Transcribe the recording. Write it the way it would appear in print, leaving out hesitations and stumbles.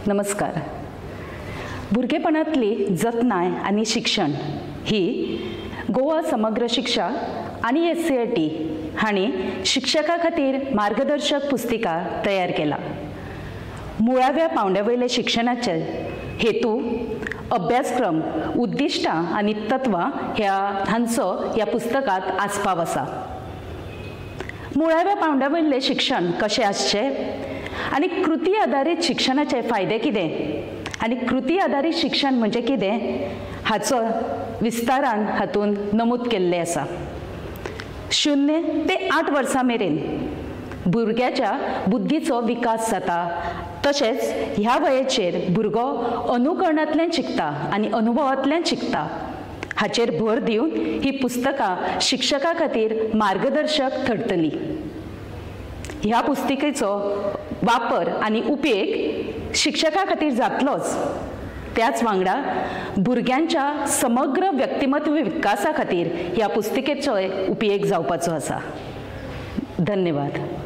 नमस्कार. भुरगेपणांतली जतनाय आनी शिक्षण ही गोवा समग्र शिक्षा आनी SCRT हांणी शिक्षकां खातीर मार्गदर्शक पुस्तिका तयार केला. मुळाव्या पांवड्यावयले शिक्षणाचे हेतू, अभ्यासक्रम, उद्दिष्टां आनी तत्वां हांचो ह्या पुस्तकांत आस्पाव आसा. मुळाव्या पांवड्यावयले शिक्षण कशें आसचें आनी कृती आधारीत शिक्षणाचे फायदे कितें आनी कृती आधारीत शिक्षण म्हणजे कितें हाचो विस्तारान हातून नमूद केल्लें आसा. 0 ते 8 वर्सां मेरेन भुरग्याच्या बुद्धीचो विकास जाता. तशेंच ह्या वयेचेर भुरगो अनुकरणांतल्यान शिकता आनी अनुभवांतल्यान शिकता हाचेर भर दिवन ही पुस्तकां शिक्षकां खातीर मार्गदर्शक ठरतली. ह्या पुस्तिकेचो वापर आनी उपेग शिक्षकां खातीर जातलोच, त्याच वांगडा भुरग्यांच्या समग्र व्यक्तिमत्व विकासा खातीर ह्या पुस्तिकेचोय उपेग जावपाचो आसा. धन्यवाद.